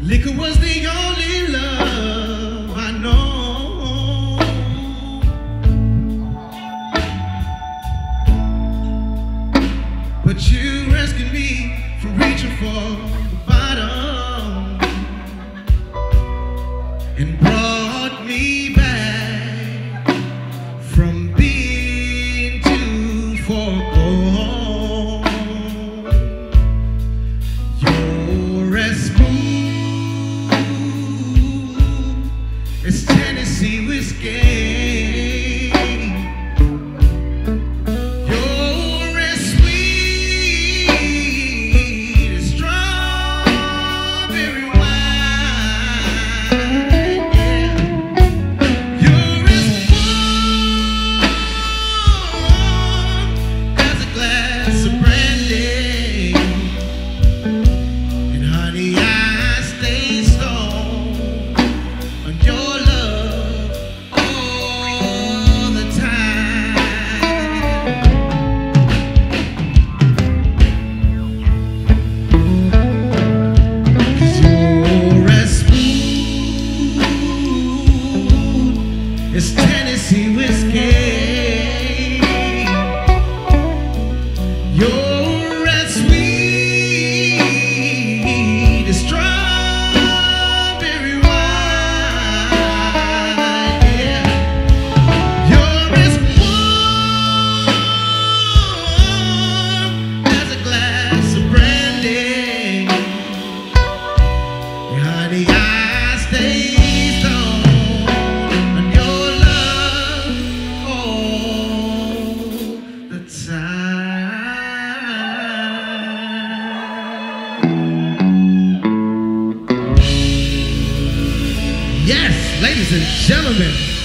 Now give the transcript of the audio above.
Liquor was the only love I know. But you rescued me from reaching for the bottom and brought me back from being too far gone. You're as smooth as Tennessee whiskey. It's Tennessee whiskey. You're as sweet as strawberry wine. Yeah. You're as warm as a glass of brandy. Honey, I stay stoned. Yes, ladies and gentlemen.